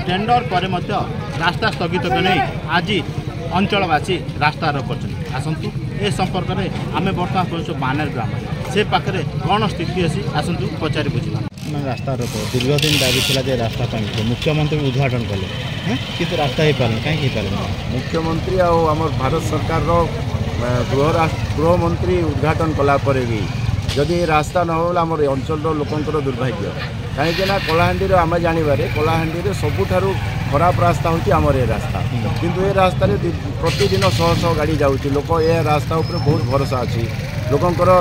Tender पर रास्ता स्थगित नहीं आज अंचलवासी रास्ता रोक कर आसतु ए संपर्क में आम बर्तमान पहुँचु बानेर ग्राम से पाखे कौन स्थिति अच्छी आसतु पचारि बुझा रास्ता रोक दीर्घ दिन दाबी था रास्ता मुख्यमंत्री उद्घाटन कले कि रास्ता हो पारे कहीं मुख्यमंत्री आम भारत सरकार गृह मंत्री उद्घाटन कलापर भी जदि रास्ता न हो आम अंचल लोकंर दुर्भाग्य कहीं कलाहांडी आम जानवर कलाहांडी सबुठार खराब रास्ता हूँ आमर ये रास्ता किंतु ये रास्ता प्रतिदिन शह शह गाड़ी जाऊँगी लोक ये रास्ता उपर बहुत भरोसा अच्छी लोकंर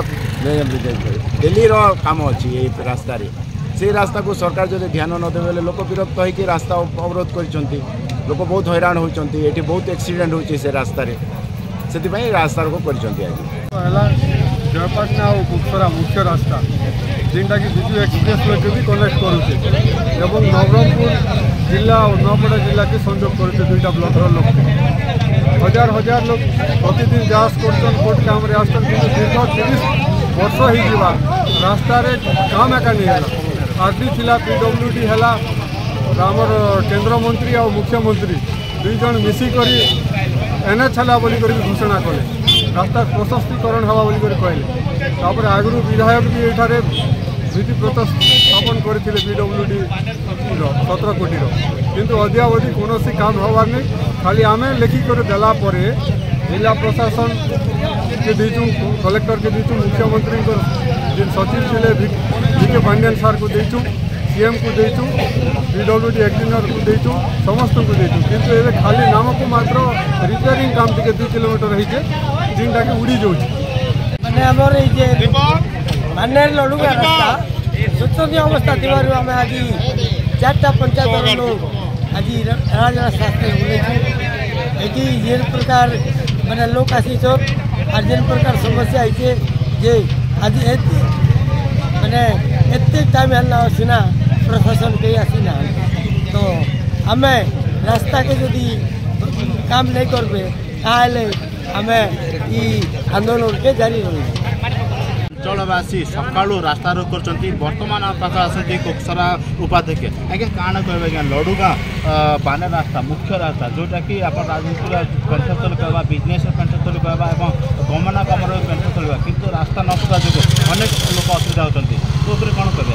डेली काम अच्छी ये रास्ता से रास्ता को सरकार जब ध्यान न देवे लोक विरक्त होकर रास्ता अवरोध कर लोक बहुत हैरान होती ये बहुत एक्सीडेंट होती से रास्ता से रास्ता रोक कर जयपाटना और कुपसरा मुख्य रास्ता जिनटा कि विजु एक्सप्रेस वे भी कनेक्ट करुचे एवं नवरंगपुर जिला और नौपड़ा जिला के संयोग करुचे दुईटा ब्लॉक लोक हजार हजार लोग प्रतिदिन जांच कर कोर्ट काम आसन दीर्घ 30 वर्ष हो रास्तार काम एका नहीं है आरडी थिला पीडब्ल्यूडी है आमर केंद्र मंत्री और मुख्यमंत्री दुई जन मिसिक एनएच है बोलिक घोषणा कले रास्ता प्रशस्तीकरण हवा बोलिक कहले आगु विधायक भी ये भित्ति प्रस्तर स्थापन करते पीडब्ल्यूडी 17 कोटी किंतु अद्यावधि कौन काम हबार नहीं खाली आम लिखिक देला जिला प्रशासन के दीचु कलेक्टर के दीचु मुख्यमंत्री जिन सचिव थे VK पांडियन सार को दीचु सीएम को दीचु पीडब्ल्यूडी इंजीनियर को दीचु समस्त को दीचु किंतु ये खाली नाम को मात्र रिपेयरिंग काम टे 2 किलोमीटर होइए जिनटा कि उड़ी जाऊँ माने हमर बानेर लडुगा रास्ता शोचनीय अवस्था थी आम आज 4टा पंचायत लोग आज राज रास्ता ये जेन प्रकार मैंने लोग आसी और जेन प्रकार समस्या है जे आज मैंने एत टाइम है सीना प्रशासन कहीं आसी ना तो आम रास्ता के जदि काम नहीं करबे ताले आम आंदोलन के जारी रही अंचलवासी सका रास्ता रोक कर बर्तमान पाख आसती कोकसरा उपाध्यक्ष आज्ञा काण कह आज्ञा लडुगा बानेर रास्ता मुख्य रास्ता जोटा कि आप राजनीति पेंटस्थल कहवा बिजनेस पेंटस्थल कहवा गमनागम पेंटस्थल कहवा किंतु रास्ता न पड़ा जो अनेक लोग असुविधा होती तो कौन कह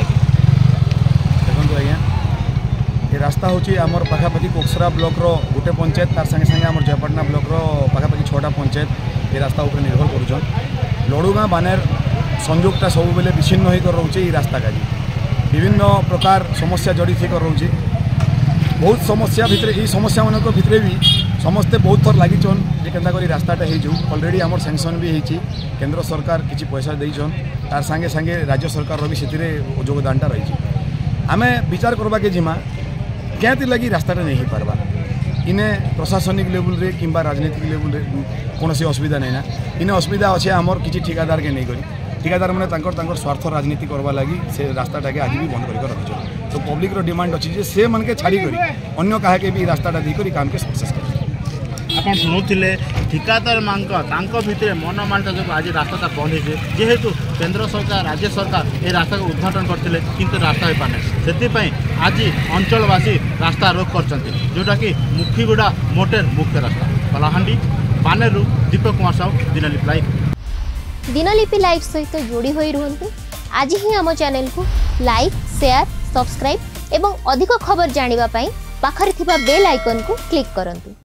देखो आज्ञा ये रास्ता हूँ आमर पाखापाखि कोकसरा ब्लॉक गोटे पंचायत तार संगे संगे आम जयपाटना ब्लॉक पाखापाखि 6टा पंचायत ये रास्ता उपर निर्भर कर लडुगा बानेर संयोगटा सब बेले विच्छिन्न होकर रोचे ये रास्ता का विभिन्न प्रकार समस्या जड़ित होकर रोचे बहुत समस्या भितर ये समस्या मान भितर भी समस्ते बहुत थर लगी जे केन्ता करी रास्ताटा हो अलरेडी आमर सैंक्शन भी होती केंद्र सरकार किसी पैसा देछन तार संगे संगे राज्य सरकार भी से योगदानटा रही आम विचार करवा के जिमा क्या लगी रास्ताटा नहीं हो पार्बा इने प्रशासनिक लेवल रे किंबा राजनीतिक लेवल रे कौन असुविधा नहीं ना इने असुविधा अच्छे आमर किसी ठिकादार के नहीं करी ठिकादार मैंने स्वार्थ राजनीति करवा लगी से रास्ताटा के आज भी बंद कर रखी तो पब्लिक रो डिमांड अच्छी से मन के छाड़ी करी अन्य क्या के भी रास्ताटा देकर काम के सक्सेस कर आप शुणुले ठिकादार मान भितर मन मानता जो आज रास्ता बंद हो जेहेतु केंद्र सरकार राज्य सरकार ये रास्ता को उद्घाटन करते किंतु रास्ता हो पाने से आज अंचलवासी रास्ता रोक कर जोटा कि मुखीगुड़ा मोटेर मुख्य रास्ता कलाहांडी बानेर दीपक कुमार साहू दिनलिपि लाइव दिनलिपि लाइव सहित जोड़ी होई रुहंतु आज ही आम चैनल को लाइक शेयर सब्सक्राइब एवं अधिक खबर जानिबा पाई पाखरे थिबा बेल आइकन को क्लिक करंतु।